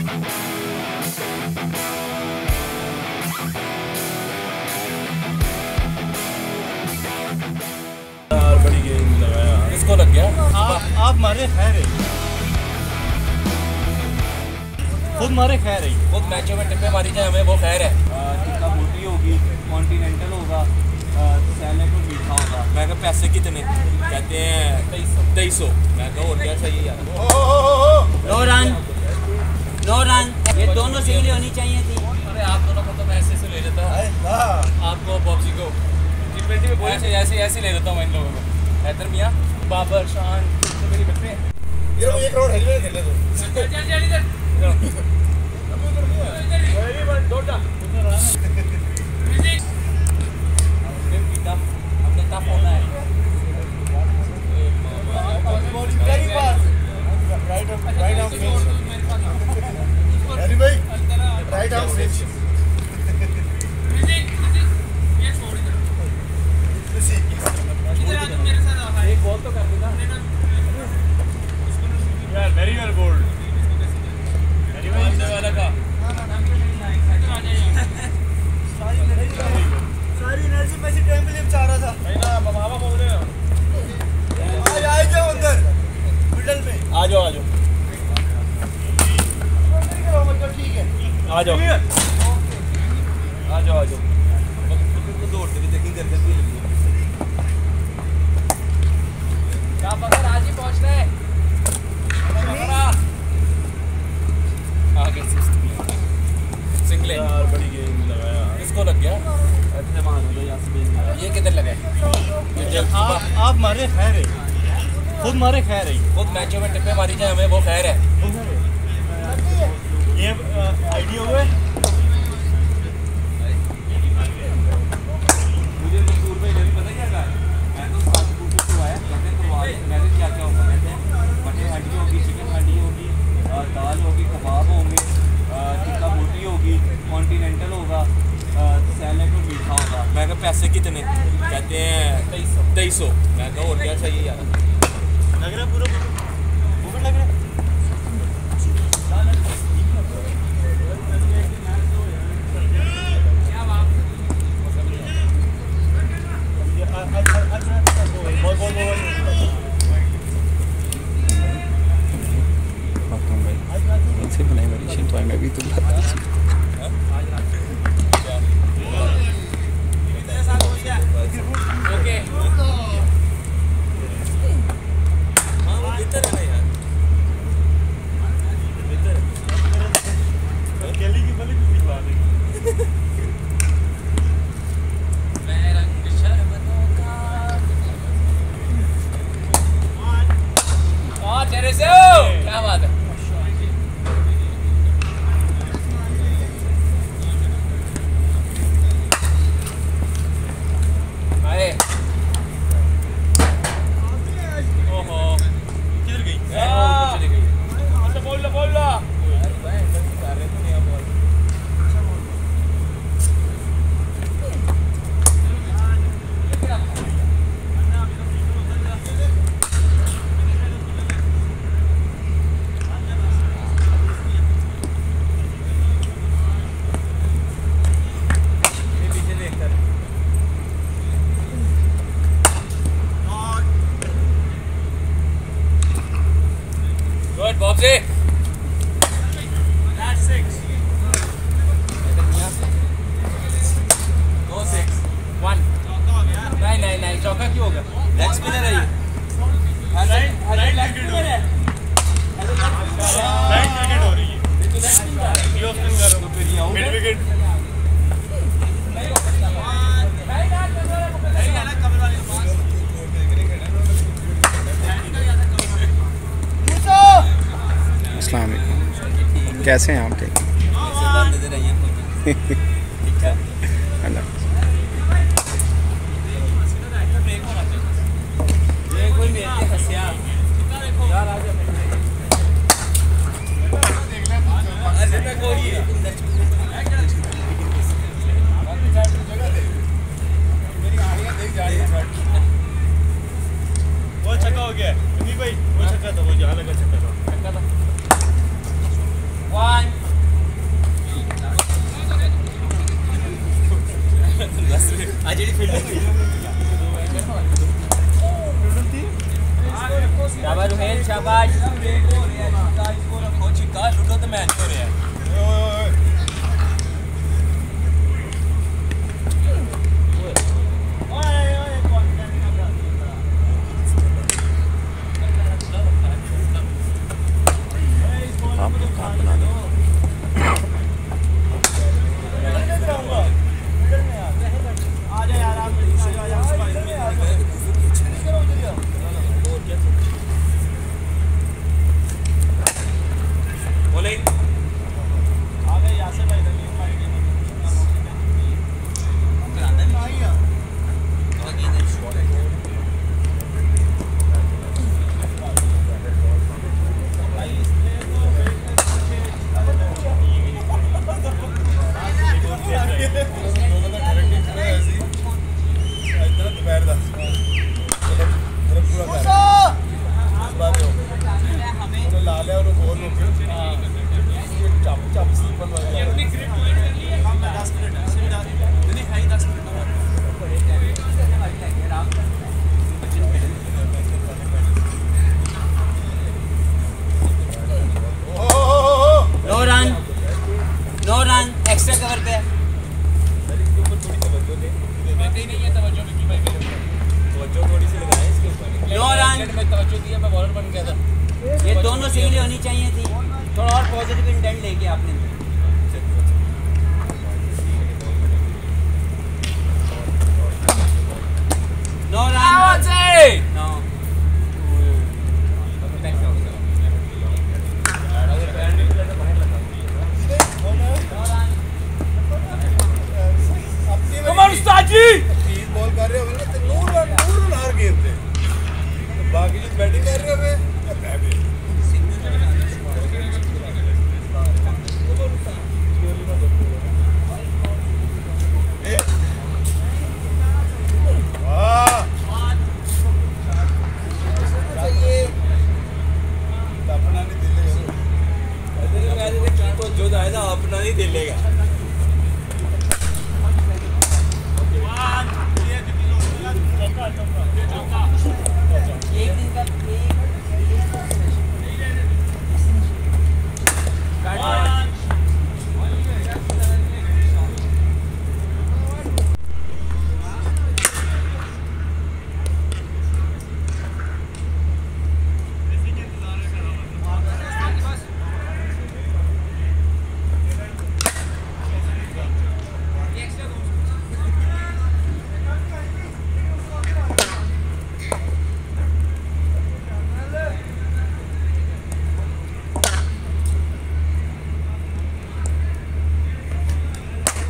बड़ी गेम लगाया, इसको लग गया। आप मारे खैर है, खुद मारे खैर है, खुद मैचों में टिप्पे मारी जाए हमें वो खैर है। टिक्का बोटी होगी, कॉन्टिनेंटल होगा, सैले को मीठा होगा। मैं कहा पैसे कितने? कहते हैं 2300। मैं कहा और क्या चाहिए यार। नो रन ये दोनों सिंगल होनी चाहिए थी। अरे आप दोनों को तो मैं ऐसे ले लेता, आपको पॉप्सी को T20 में बोले ऐसे ले लेता हूँ इन लोगों को। हैदर मियाँ, बाबर, शान तो मेरी बच्चे हैं। ये 1 करोड़ खेलने खेलने दो। हमने टफ होना है। Right arm switch. एक बॉल तो कर देना यार। Very well bowled, very well वाला का। सारी एनर्जी में से टेम्पल चाह रहा था। नहीं ना बाबा बोल रहे हो। आ जाओ अंदर मिडल में। आ जाओ ठीक है, आ जाओ दौड़ते भी देखी करके क्या पकड़ आज ही पहुंच रहे। आगे सिंगले यार, बड़ी गेम लगाया, इसको लग गया। ऐसे मान लो यहाँ से ये किधर लगे? आप मारे खैर है, खुद मारे खैर है, खुद मैचों में टिप्पे मारी जाए हमें वो खैर है। ये आईडी हो गए। मुझे मसूर में इधर पता क्या कहा, मैं तो साथ आया कहते हैं तो मैंने क्या होगा, कहते हैं मटन हंडी होगी, चिकन हंडी होगी, दाल होगी, कबाब होंगे, टिक्का बोटी होगी, कॉन्टिनेंटल होगा, सैले को मीठा होगा। मैं कहा पैसे कितने? कहते हैं 2300। मैं कहा और क्या चाहिए यार। लग रहा पूरा लग रहा है। मैं भी तो ओके हाँ वो बेहतर है ना यार, बेहतर है। केली की बली भी दिखा देगी। मैं रंग शरबतों का तेरे से क्या बात है। Bobsy. That's 6. No 6. 1. नहीं चौका क्यों होगा? लेग स्पिनर है ये। राइट विकेट हो रही है। लेग स्पिन करो। Mid wicket. अस्सलाम वालेकुम, कैसे हैं आप? ठीक अल्लाह। वो छक्का हो गया भाई, वो छक्का था, वो जहाँ लगा छक्का था। 1 नो रन एक्स्ट्रा कवर पे नो रन ये दोनों सिंगल होनी चाहिए थी थोड़ा और पॉजिटिव इंटेंट लेके आपने नो रन नो बॉल कर रहे हो ना तो नूर हर गेम पे बाकी जो बैटिंग कर रहे हो अपना नहीं दिलेगा जो जाएगा अपना नहीं दिलेगा